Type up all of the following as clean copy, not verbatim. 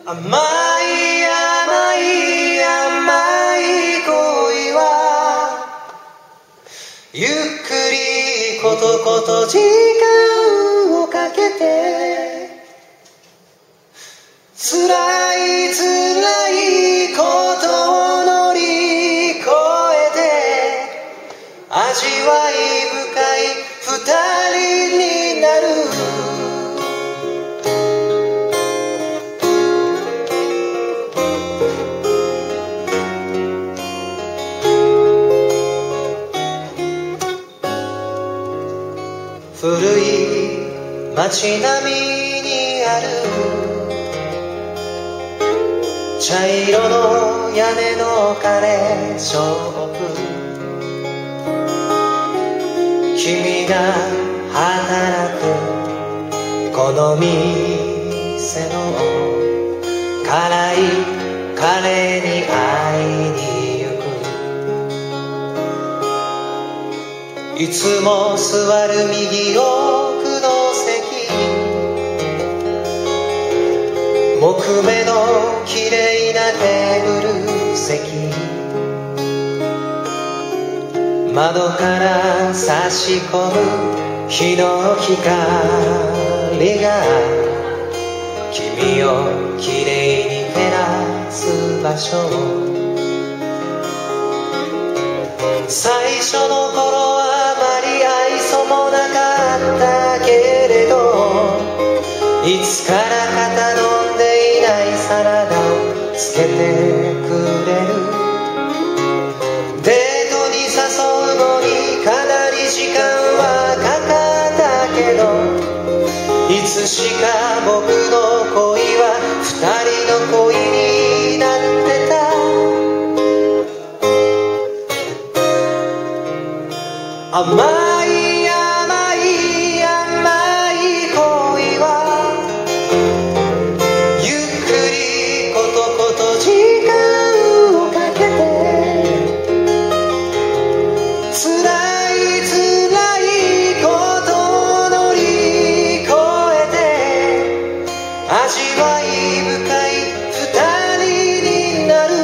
甘い甘い甘い恋はゆっくりことこと時間をかけて辛い辛いことを乗り越えて味わい深い二人になる古い街並みにある茶色の屋根のカレーショップ君が働くこの店の辛いカレーに会いに行くいつも座る右奥の席木目のきれいなテーブル席窓から差し込む日の光が君をきれいに照らす場所最初の頃はあまり愛想もなかったけれどいつからか頼んでいないサラダをつけてくれるデートに誘うのにかなり時間はかかったけどいつしか僕の恋は二人の恋になってた甘い甘い甘い恋はゆっくりことこと時間をかけて辛い辛いことを乗り越えて味わい深い二人になる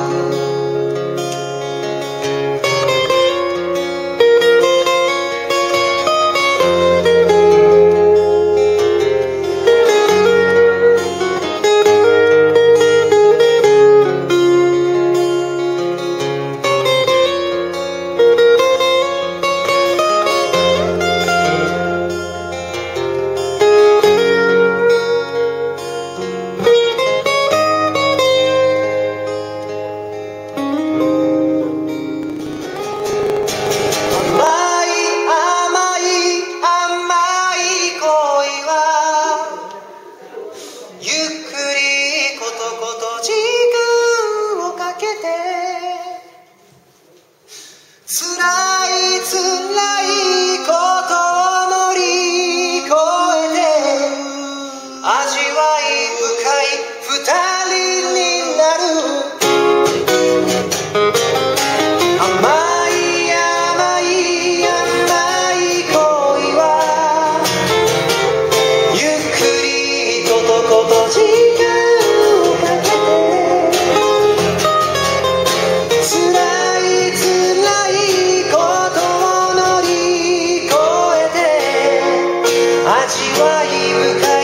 辛い辛いことを乗り越えて味わい深い二人になる甘い甘い甘い恋はゆっくりことこと時間をかけて辛い辛いことを乗り越えて味わい深い